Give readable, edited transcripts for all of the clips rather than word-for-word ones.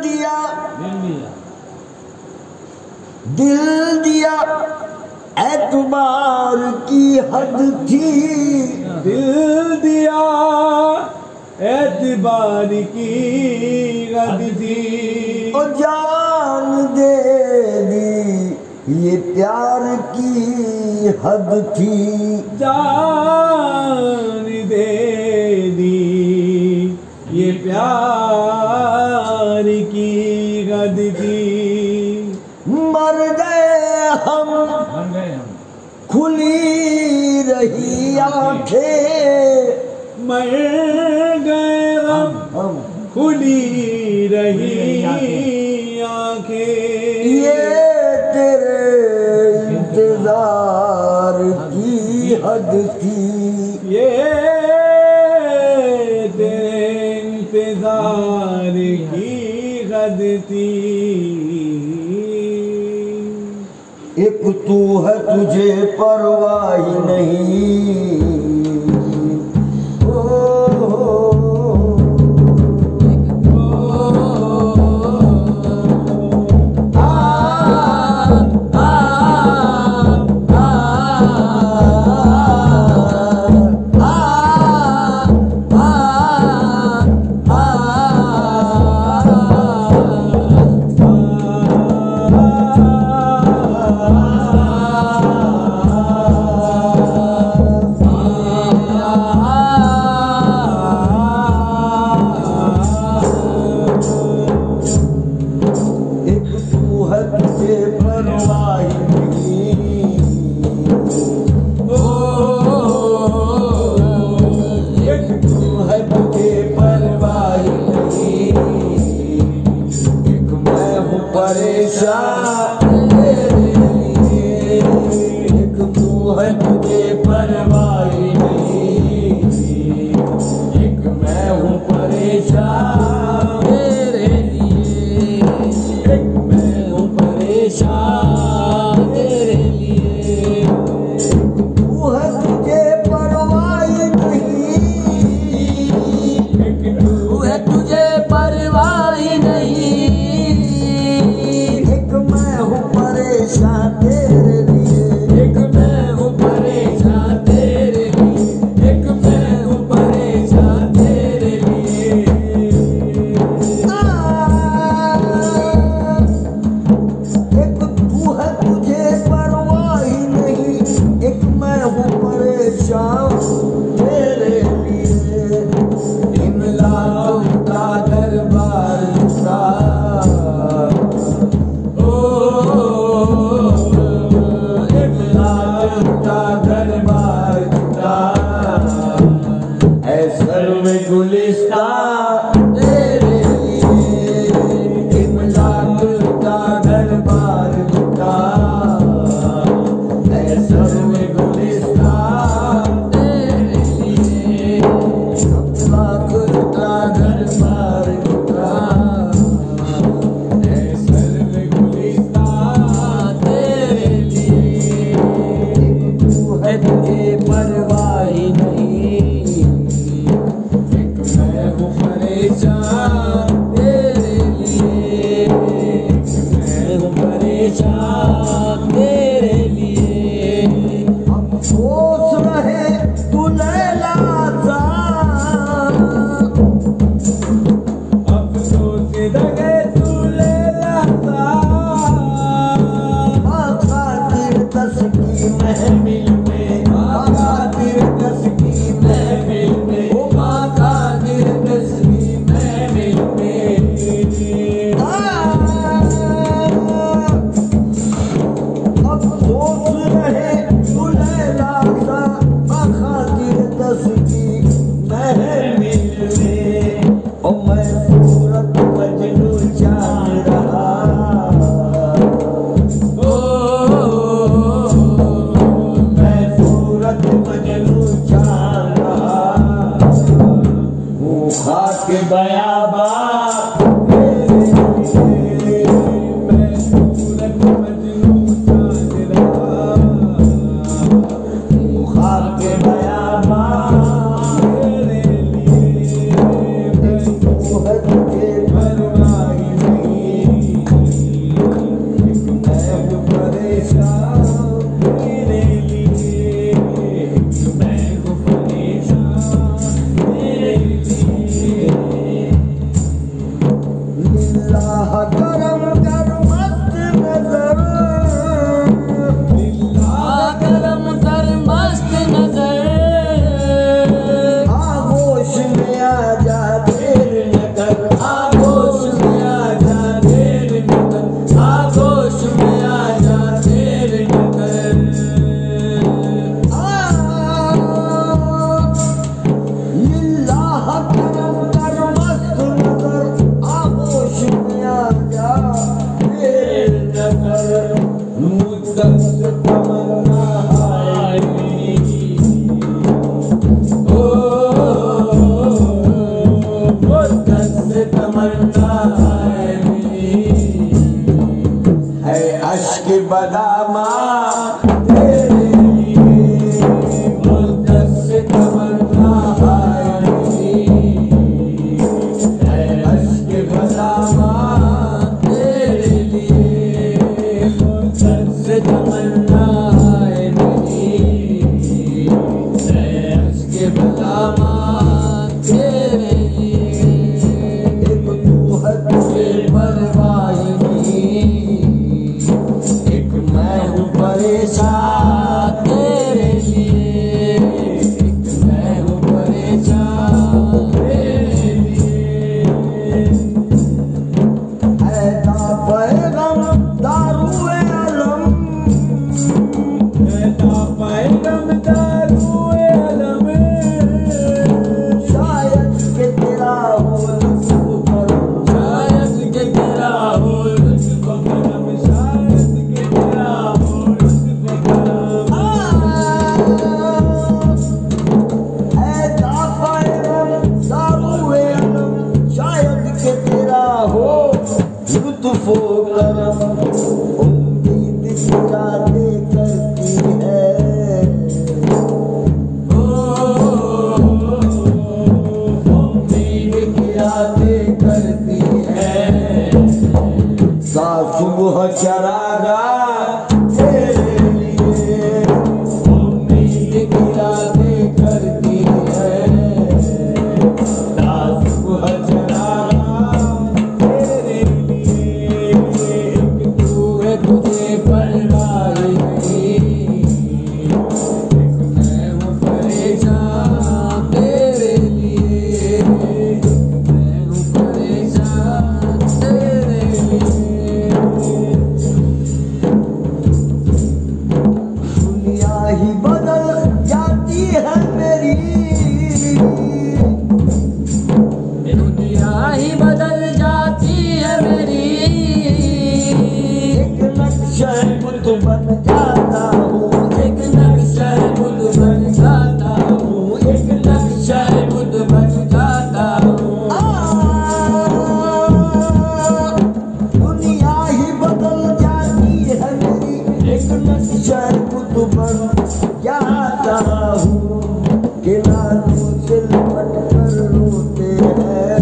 दिया दिल दिया एतबार की हद थी, दिल दिया एतबार की हद थी, और जान दे दी ये प्यार की हद थी, जान दे दी ये प्यार की हद थी। मर गए हम खुली रही आंखें, मर गए हम खुली रही आंखें, ये तेरे इंतजार की हद थी, ये तेरे इंतजार की हद थी। एक तू है तुझे परवाह ही नहीं, परेशान तेरे लिए, एक तू है तुझे परवाह नहीं, एक मैं हूँ परेशान तेरे लिए, एक मैं हूँ परेशान तेरे लिए, एक तू है तुझे परवाह नहीं, एक तू है तुझे परवाह नहीं, परेशान तेरे लिए, एक मैं हूँ परेशान तेरे लिए, एक मैं हूँ परेशान तेरे लिए। एक तू है तुझे परवाह ही नहीं, एक मैं हूँ परेशान तेरे लिए, इन लाखों का दरबार का गुलिस्तान तेरे लिए, इमलाक का दरबार का ऐसर में गुलिस्तान तेरे लिए, इमलाक का दरबार का ऐसर में गुलिस्तान तेरे लिए, तू है तुझे परवाह ही नहीं, परेशान तेरे लिए, मैं हूँ परेशान तेरे लिए। हम सोच रहे तू लैला सा, अब सोच रहे तू लैला सा, खातिर दस की महफिल में, खातिर दस की महफिल में, खातिर दस और मैं सूरत मजनू है अश्क बदामा तेरे लिए, मुद्दत से तमन्ना है अश्क बदामा तेरे लिए, मुद्दत से तमन्ना है अश्क बदामा तेरे लिए, एक तू है तुझे परवाह परेशान तेरे लिए, मैं हूँ परेशान तेरे लिए। है पैगम दारुए अलम, है पैगम दारुए अलम, शायद के तेरा हो लुत्फ करम, शायद के तेरा हो लुत्फ करम, शायद के तेरा हो लुत्फ़ो करम, उम्मीद क्या दे करती है, उम्मीद क्या दे करती है, सुबह चरागा तेरे लिए, उम्मीद क्या दे करती है, सुबह चरागा तेरे लिए, तुझे परवाह नहीं, मैं हूँ परेशान तेरे लिए, मैं हूँ परेशान तेरे लिए। दुनिया ही बदल जाती है मेरी, दुनिया ही बदल जाती है मेरी, एक नक्शा बुत बन जाता हूँ, एक नक्शा बुत बन जाता हूँ, एक नक्शा बुत बन जाता हूँ। दुनिया ही बदल जाती है मेरी, एक नक्शा बुत बन जाता हूँ, किनारों से लिपट कर रोते हैं,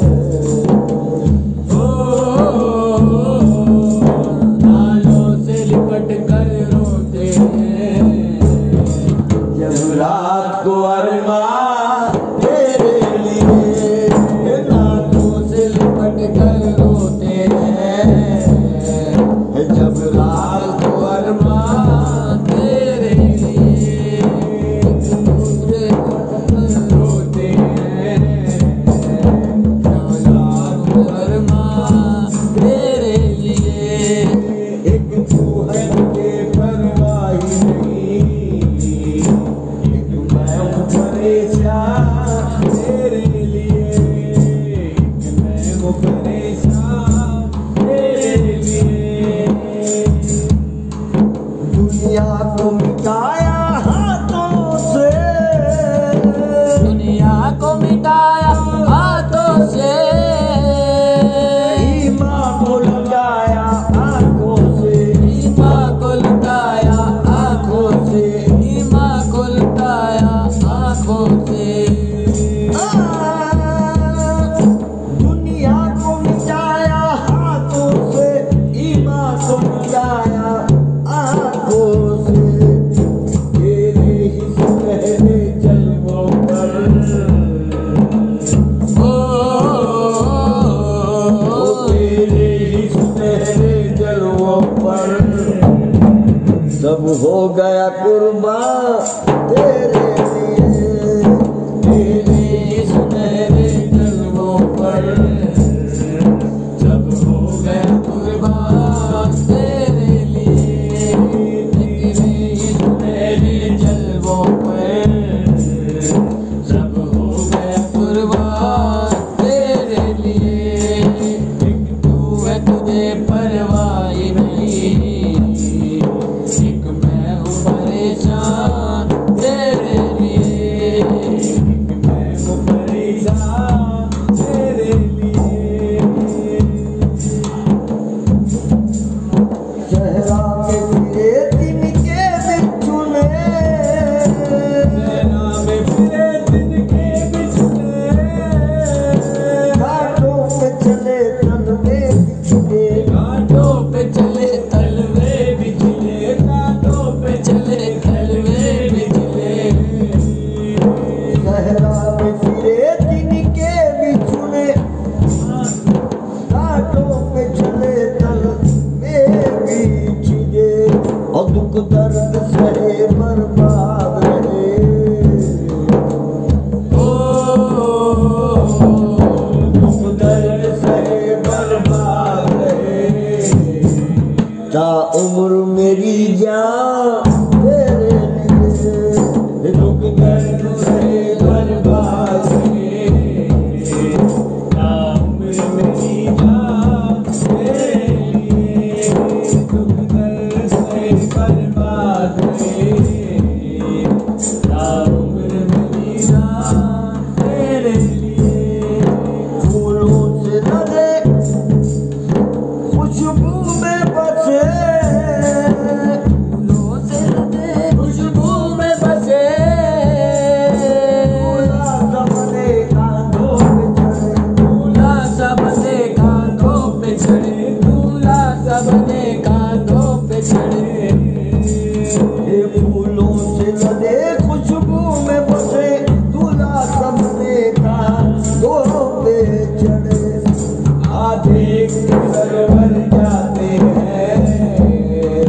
लिपट कर रोते हैं, जब रात को अरमान तेरे लिए, रातों से लिपट कर रोते हैं, जब रात को अरमान तेरे लिए, रोते हैं, जब रात को अरमान तेरे लिए, एक तू है तुझे परवाह नहीं, एक मैं हूँ परेशान तेरे लिए, एक मैं हूँ परेशान तेरे लिए। दुनिया को मिटाया हाथों से, दुनिया को मिटाया हाथों से, ईमान को लगाया आँखों से, ईमान को लगाया आँखों से, ईमान को लगाया आँखों से। दुनिया को मिटाया हाथों से, ईमान को लगाया आँखों से, तेरे ही सुनहरे जलवों पर, तेरे ही सुनहरे जलवों पर, सब हो गया कुर्बान तेरे लिए, तेरे सुनहरे जलवों पर, सब हो गया कुर्बान तेरे लिए, तेरे सुनहरे जलवों पर, सब हो गया कुर्बान तेरे लिए, एक तू है तुझे परवाह नहीं, एक मैं हूँ परेशान तेरे उम्र मेरी जान तेरे लिए दुख दर्द से बर्बाद उम्र मेरी जान तेरे लिए दुख दर्द से बर्बाद उम्र मेरी जान तेरे लिए फूलों से लगे खुशबू में बसे फूलों से लगे खुशबू में बसे दूल्हा सबने कांधों पे चढ़े दूल्हा सबने कांधों पे चढ़े फूलों से लगे खुशबू में बसे दूल्हा सबने कांधों पे चढ़े आधे सरवर जाते हैं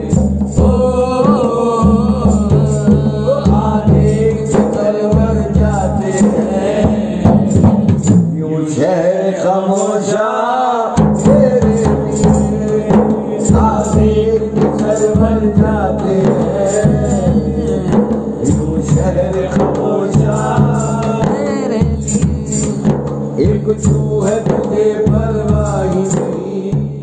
आधे सरवर जाते हैं यूं शहर खामोशा तेरे लिए आधे सरवर जाते हैं यूं शहर खामोशा तेरे लिए एक तू है तुझे परवाह ही नहीं